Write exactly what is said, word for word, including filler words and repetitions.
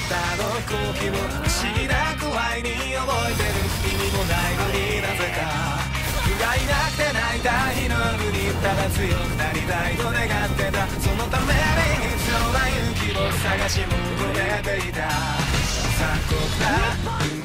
たあの飛行機を不思議なくらいに覚えてる。意味もないのになぜか不甲斐なくて泣いた日の夜にただ強くなりたいと願ってた。そのために必要な勇気を探し求めていた。残酷な